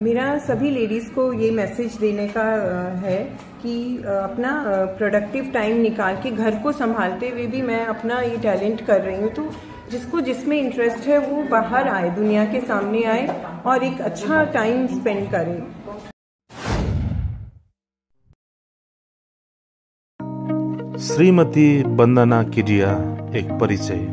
मेरा सभी लेडीज़ को ये मैसेज देने का है कि अपना प्रोडक्टिव टाइम निकाल के घर को संभालते हुए भी मैं अपना ये टैलेंट कर रही हूँ। तो जिसको जिसमें इंटरेस्ट है वो बाहर आए, दुनिया के सामने आए और एक अच्छा टाइम स्पेंड करे। श्रीमती वंदना केडिया एक परिचय।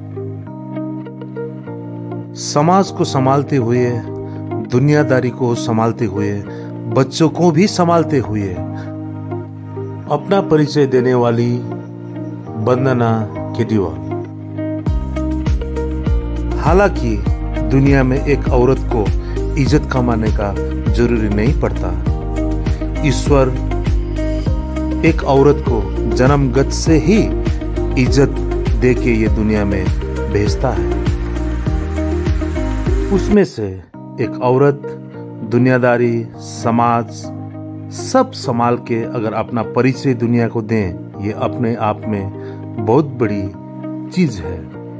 समाज को संभालते हुए, दुनियादारी को संभालते हुए, बच्चों को भी संभालते हुए अपना परिचय देने वाली वंदना केडिया। हालांकि दुनिया में एक औरत को इज्जत कमाने का जरूरी नहीं पड़ता। ईश्वर एक औरत को जन्मगत से ही इज्जत देके ये दुनिया में भेजता है। उसमें से एक औरत दुनियादारी, समाज सब संभाल के अगर अपना परिचय दुनिया को दें, ये अपने आप में बहुत बड़ी चीज है।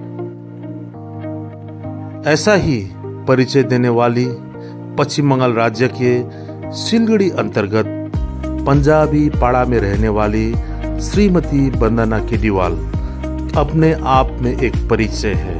ऐसा ही परिचय देने वाली पश्चिम बंगाल राज्य के सिलगुड़ी अंतर्गत पंजाबी पाड़ा में रहने वाली श्रीमती वंदना केडिवाल अपने आप में एक परिचय है।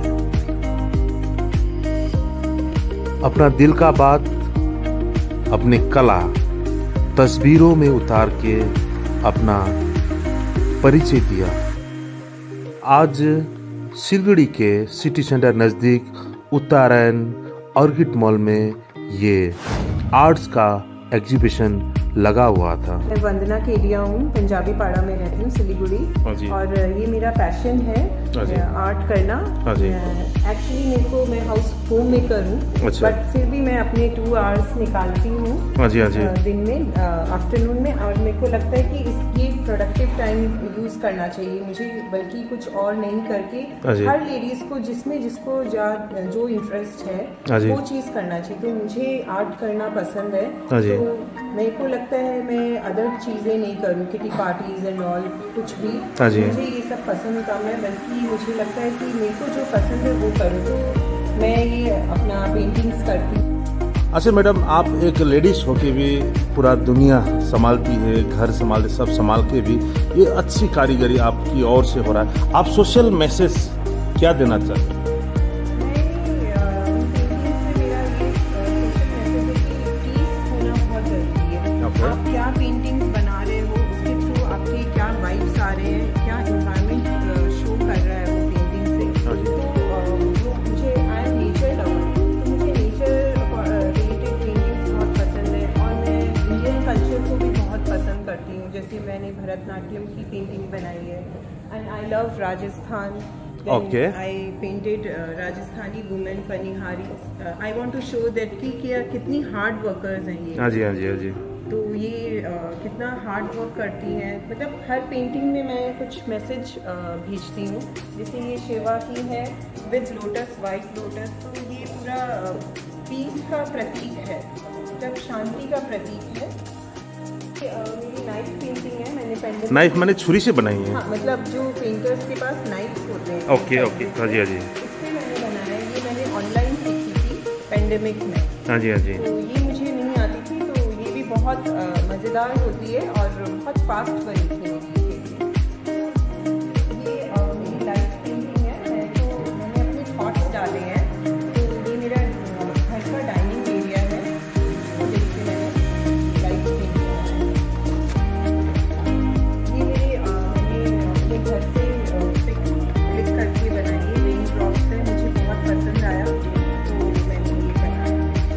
अपना दिल का बात, अपनी कला तस्वीरों में उतार के अपना परिचय दिया। आज सिलगुड़ी के सिटी सेंटर नजदीक उत्तरायण ऑर्किड मॉल में ये आर्ट्स का एग्जीबिशन लगा हुआ था। मैं वंदना केडिया हूँ, पंजाबी पाड़ा में रहती हूँ, सिलीगुड़ी। और ये मेरा पैशन है आर्ट करना। एक्चुअली मेरे को, मैं हाउस होम मेकर हूँ, बट फिर भी मैं अपने 2 आवर्स निकालती हूँ दिन में, आफ्टरनून में। और मेरे को लगता है कि इसकी प्रोडक्टिव टाइम यूज करना चाहिए मुझे, बल्कि कुछ और नहीं करके हर लेडीज को जिसको जो इंटरेस्ट है वो चीज करना चाहिए। तो मुझे आर्ट करना पसंद है, तो मेरे को लगता है मैं अदर चीजें नहीं करूँ, किटी पार्टीज एंड ऑल, कुछ भी मुझे ये सब पसंद कम है। बल्कि मुझे लगता है कि मेरे को जो पसंद है वो करूँ, तो मैं ये अपना पेंटिंग्स करती हूँ। अच्छा मैडम, आप एक लेडीज होके भी पूरा दुनिया संभालती है, घर संभालते, सब संभाल के भी ये अच्छी कारीगरी आपकी ओर से हो रहा है। आप सोशल मैसेज क्या देना चाहते हैं? आप क्या पेंटिंग्स बना रहे हो, उसके थ्रू आपके क्या वाइब्स आ रहे हैं, क्या एनवायरनमेंट शो कर रहा है वो पेंटिंग से। तो मुझे, आई एम नेचर लवर, तो मुझे नेचर रिलेटेड पेंटिंग्स बहुत पसंद है। और मैं इंडियन कल्चर को भी बहुत पसंद करती हूँ। जैसे मैंने भरतनाट्यम की पेंटिंग बनाई है, and I love Rajasthan. I painted Rajasthani women पनिहारी। I want to show that कि कितनी हार्ड वर्कर्स हैं ये। हाँ जी। तो ये कितना हार्ड वर्क करती हैं। मतलब हर पेंटिंग में मैं कुछ मैसेज भेजती हूँ। जैसे ये शिवा की है विद लोटस, वाइट लोटस। तो ये पूरा पीस का प्रतीक है, मतलब शांति का प्रतीक है। मेरी नाइफ पेंटिंग है, मैंने पेंडेमिक। नाइफ मैंने छुरी से बनाई है? हाँ, मतलब जो पेंटर्स के पास नाइफ्स होते हैं। ओके। हाँ जी। इससे मैंने बनाया है। ये मैंने ऑनलाइन सीखी थी पेंडेमिक में। हाँ जी। तो ये मुझे नहीं आती थी, तो ये भी बहुत मज़ेदार होती है और बहुत फास्ट बनी थी इसके लिए। ये मेरी लाइफ पेंटिंग है, तो मैंने अपने थॉट्स डाले हैं। तो ये मेरा घर का डाइनिंग एरिया है, देखिए मैंने लाइफ पेंटिंग है। ये मैंने अपने घर से क्लिक करके बनाई है, रेन ड्रॉप से। मुझे बहुत पसंद आया, तो मैंने ये बनाया।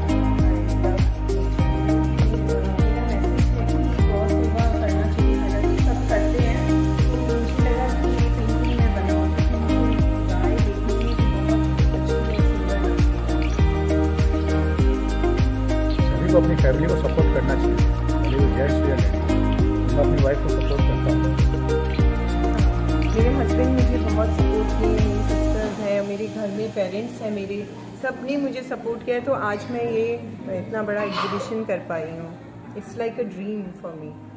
को अपनी फैमिली को सपोर्ट करना चाहिए। मैं अपनी वाइफ को सपोर्ट करता हूँ। मेरे हस्बैंड मुझे बहुत सपोर्ट किए, मेरी सिस्टर्स हैं, मेरे घर में पेरेंट्स हैं, मेरे सबने मुझे सपोर्ट किया है। तो आज मैं ये इतना बड़ा एग्जीबिशन कर पाई हूँ। It's like a dream for me.